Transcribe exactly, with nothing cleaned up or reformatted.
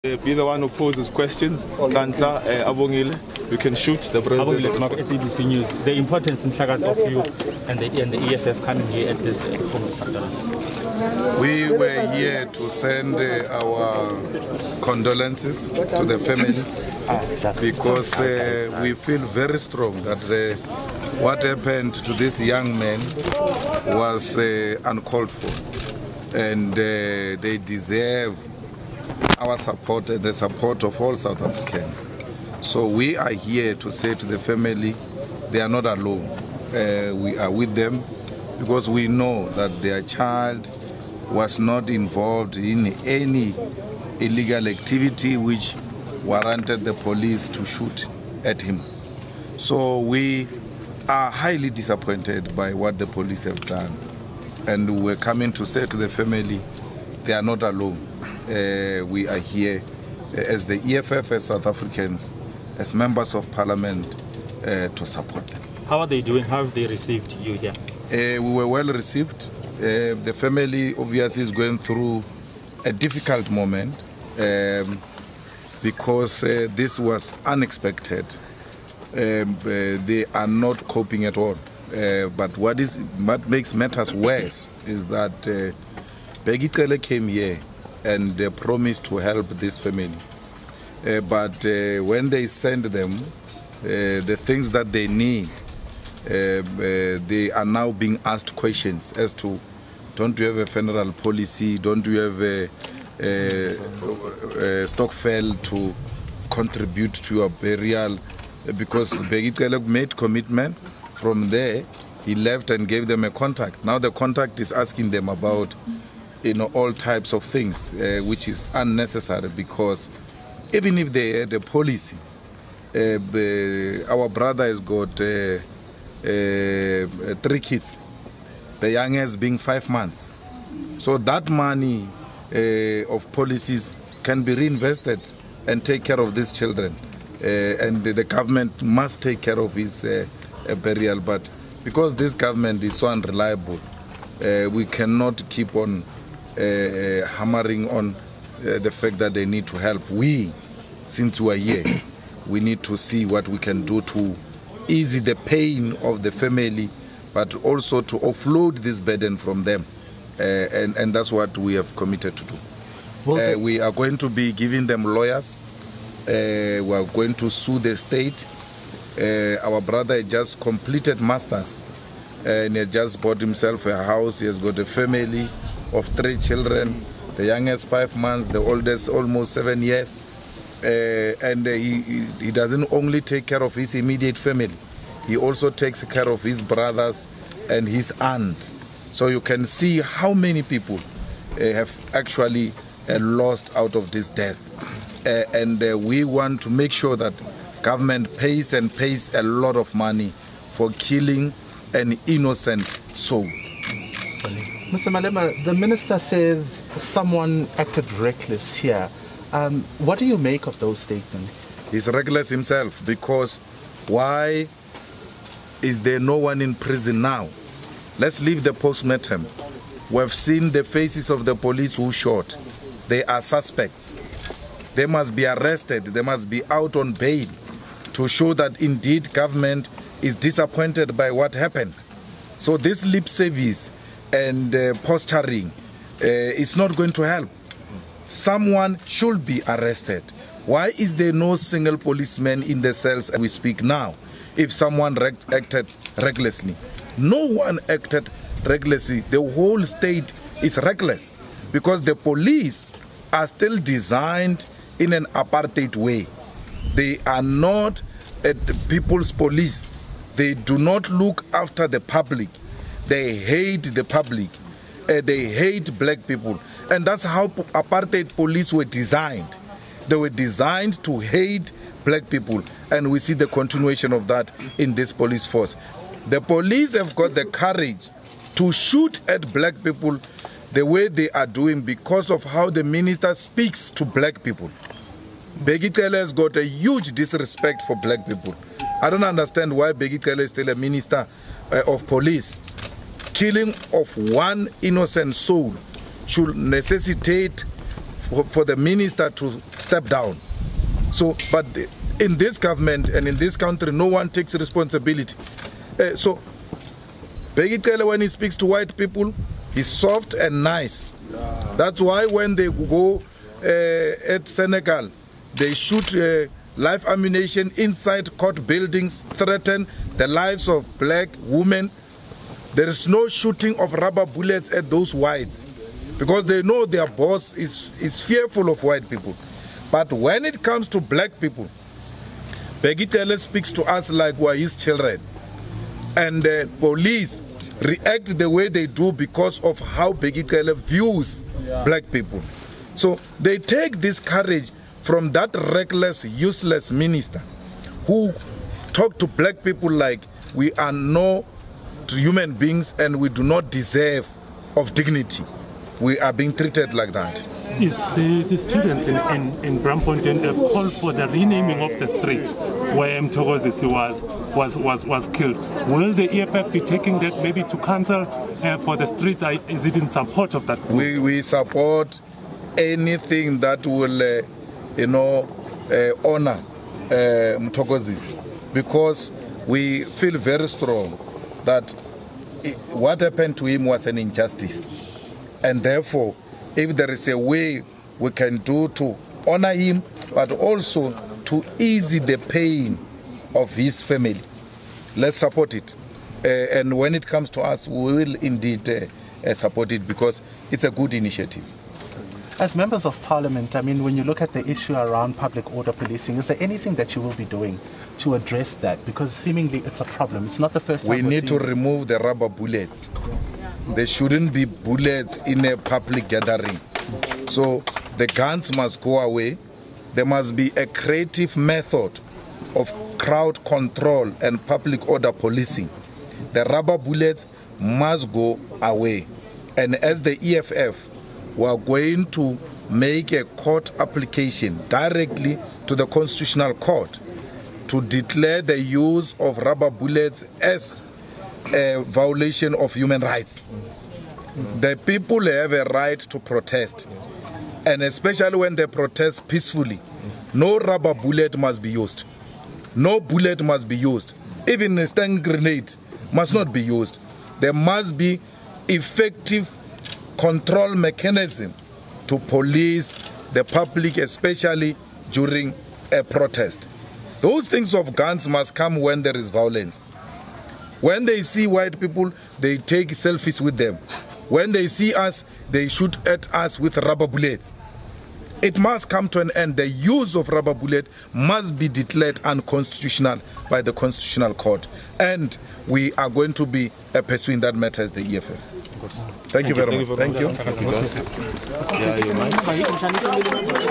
Uh, be the one who poses questions. Tanza, uh, Abongile, you can shoot the president. Abongile, S A B C News. The importance in Mthokozisi of you and the, and the E F F coming here at this uh, home. We were here to send uh, our condolences to the family because uh, we feel very strong that uh, what happened to this young man was uh, uncalled for, and uh, they deserve our support and the support of all South Africans. So we are here to say to the family, they are not alone. Uh, we are with them because we know that their child was not involved in any illegal activity which warranted the police to shoot at him. So we are highly disappointed by what the police have done. And we're coming to say to the family, they are not alone. Uh, we are here uh, as the E F F, as South Africans, as members of parliament, uh, to support them. How are they doing? How have they received you here? Uh, we were well received. Uh, the family obviously is going through a difficult moment um, because uh, this was unexpected. Um, uh, they are not coping at all. Uh, but what is what makes matters worse is that uh, Begitele came here and uh, promised to help this family. Uh, but uh, when they send them uh, the things that they need, uh, uh, they are now being asked questions as to, don't you have a funeral policy? Don't you have a, a, a stokvel to contribute to your burial? Because Begitele made commitment. From there, he left and gave them a contact. Now the contact is asking them about you know, all types of things, uh, which is unnecessary because even if they had a policy, uh, uh, our brother has got uh, uh, three kids, the youngest being five months. So that money uh, of policies can be reinvested and take care of these children. Uh, and the government must take care of his uh, uh, burial. But because this government is so unreliable, uh, we cannot keep on Uh, uh, hammering on uh, the fact that they need to help. We, since we are here, we need to see what we can do to ease the pain of the family, but also to offload this burden from them. Uh, and, and that's what we have committed to do. Uh, we are going to be giving them lawyers. Uh, we are going to sue the state. Uh, our brother just completed masters and he just bought himself a house. He has got a family of three children, the youngest five months, the oldest almost seven years. Uh, and uh, he, he doesn't only take care of his immediate family, he also takes care of his brothers and his aunt. So you can see how many people uh, have actually uh, lost out of this death. Uh, and uh, we want to make sure that government pays and pays a lot of money for killing an innocent soul. Mister Malema, the minister says someone acted reckless here. Um, what do you make of those statements? He's reckless himself because why is there no one in prison now? Let's leave the postmortem. We've seen the faces of the police who shot. They are suspects. They must be arrested. They must be out on bail to show that indeed government is disappointed by what happened. So this lip service and uh, posturing uh, is not going to help. Someone should be arrested. Why is there no single policeman in the cells as we speak now if someone rec acted recklessly? No one acted recklessly. The whole state is reckless because the police are still designed in an apartheid way. They are not a people's police. They do not look after the public. They hate the public. Uh, they hate black people. And that's how apartheid police were designed. They were designed to hate black people. And we see the continuation of that in this police force. The police have got the courage to shoot at black people the way they are doing because of how the minister speaks to black people. Begitele has got a huge disrespect for black people. I don't understand why Begitele is still a minister uh, of police. Killing of one innocent soul should necessitate for the minister to step down. So, but in this government and in this country, no one takes responsibility. Uh, so, Begitele, when he speaks to white people, he's soft and nice. That's why when they go uh, at Senegal, they shoot uh, live ammunition inside court buildings, threaten the lives of black women. There is no shooting of rubber bullets at those whites because they know their boss is, is fearful of white people. But when it comes to black people, Begitele speaks to us like we are his children. And the police react the way they do because of how Begitele views yeah. black people. So they take this courage from that reckless, useless minister who talk to black people like we are no human beings and we do not deserve of dignity. We are being treated like that. Yes, the, the students in, in, in Braamfontein have called for the renaming of the street where Mthokozisi was, was, was, was killed. Will the E F F be taking that maybe to council uh, for the street? Is it in support of that? We, we support anything that will, uh, you know, uh, honor uh, Mthokozisi, because we feel very strong that it, what happened to him was an injustice. And therefore, if there is a way we can do to honor him, but also to ease the pain of his family, let's support it. Uh, and when it comes to us, we will indeed uh, uh, support it because it's a good initiative. As members of parliament, I mean, when you look at the issue around public order policing, is there anything that you will be doing to address that? Because seemingly it's a problem. It's not the first time. We need to remove the rubber bullets. There shouldn't be bullets in a public gathering. So the guns must go away. There must be a creative method of crowd control and public order policing. The rubber bullets must go away. And as the E F F, we are going to make a court application directly to the Constitutional Court to declare the use of rubber bullets as a violation of human rights. The people have a right to protest, and especially when they protest peacefully, no rubber bullet must be used. No bullet must be used. Even a stun grenade must not be used. There must be effective control mechanism to police the public, especially during a protest. Those things of guns must come when there is violence. When they see white people, they take selfies with them. When they see us, they shoot at us with rubber bullets. It must come to an end. The use of rubber bullet must be declared unconstitutional by the Constitutional Court. And we are going to be uh, pursuing that matter as the E F F. Thank, Thank you very much. Thank you. Thank you.